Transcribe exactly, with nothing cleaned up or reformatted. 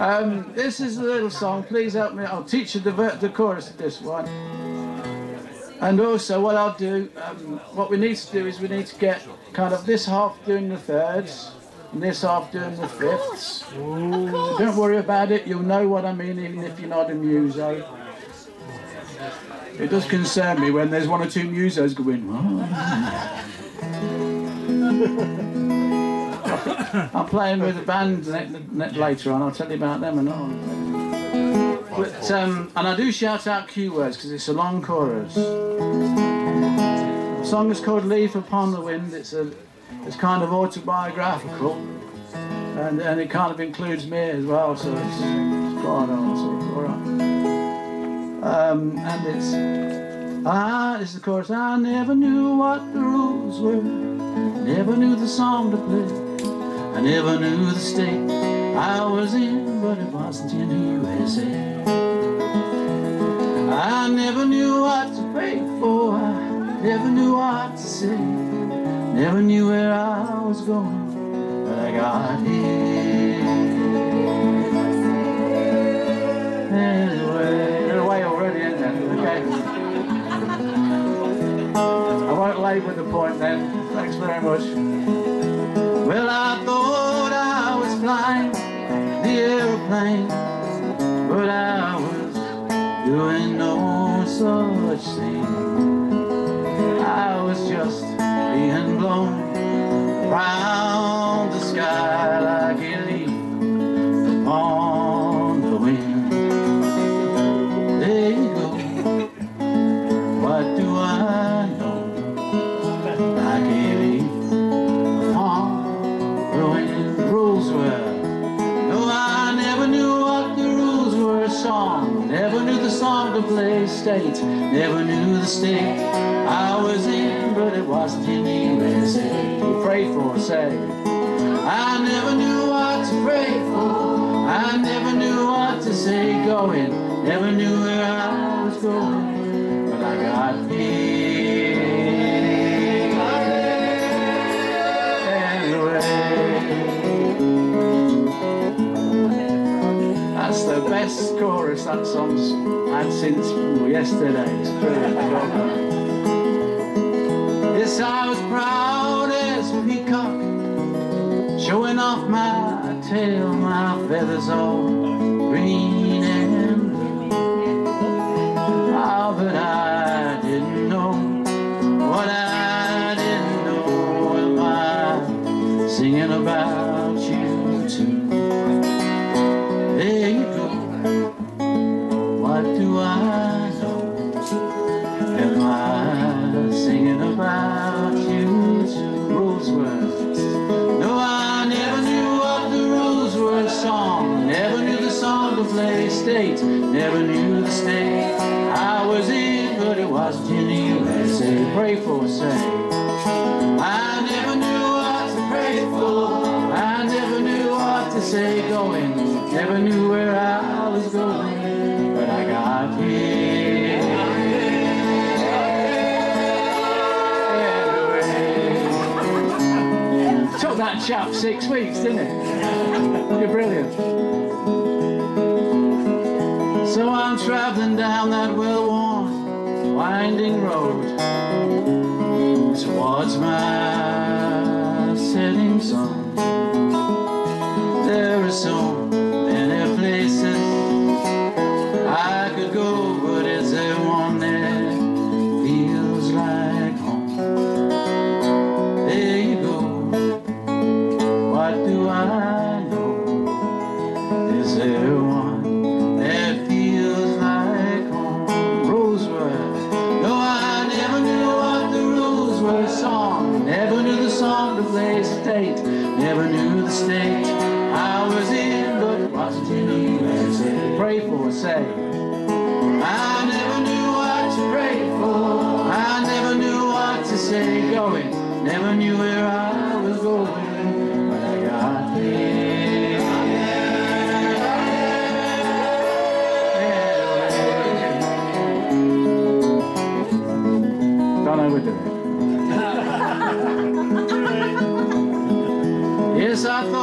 Um, this is a little song. Please help me. I'll teach you the, the chorus of this one. And also what I'll do, um, what we need to do is we need to get kind of this half doing the thirds and this half doing the fifths. So don't worry about it, you'll know what I mean even if you're not a muso. It does concern me when there's one or two musos going, oh. I'm playing with a band later on, I'll tell you about them and all. But, um, and I do shout out cue words because it's a long chorus. The song is called Leaf Upon the Wind. It's a, it's kind of autobiographical, and and it kind of includes me as well. So it's, it's quite on, so it's all right. Um, and it's ah, this is the chorus. I never knew what the rules were. Never knew the song to play. I never knew the state I was in, but it wasn't in the U S A. I never knew what to pray for, I never knew what to say, never knew where I was going, but I got here. Anyway, they're away already, isn't they? Okay. I won't labour the point then. Thanks very much. Well, I thought I was flying the aeroplane, but I was doing no such thing. I was just being blown around the sky like a leaf upon the wind. There you go. What do I know? Like a leaf upon the wind. The rules were, no, I never knew what the rules were. A song, never knew the song to play. State, never knew the state I was in, but it wasn't in the U S A. You pray for, say. I never knew what to pray for. I never knew what to say. Going, never knew where I was going, but I got here. Anyway, that's the best chorus that song's had since yesterday. It's brilliant. Yes, I was proud as a peacock, showing off my tail, my feathers all green and blue. Ah, but I didn't know what I didn't know. Am I singing about you too? There you go. What do I know? Am I singing about you too? Rules were, no, I never knew what the rules were. Song, never knew the song to play. State, never knew the state I was in, but it wasn't in the U S A. Pray for, say. I never knew what to pray for. I never knew what to say. Going, never knew where I was going, but I got here. Anyway, took that chap six weeks, didn't it? You're brilliant. So I'm travelling down that well-worn, winding road towards my setting sun. There are so many places I could go, but is there one that feels like home? There you go. What do I know? Is there one that feels like home? Rules were, no, I never knew what the rules were. Song, never knew the song to play. State, never knew the state I was in, but it wasn't in the U S A. Pray for, say. I never knew what to pray for. I never knew what to say. Going, never knew where I was going, but I got here. Don't overdo it. Yes, I thought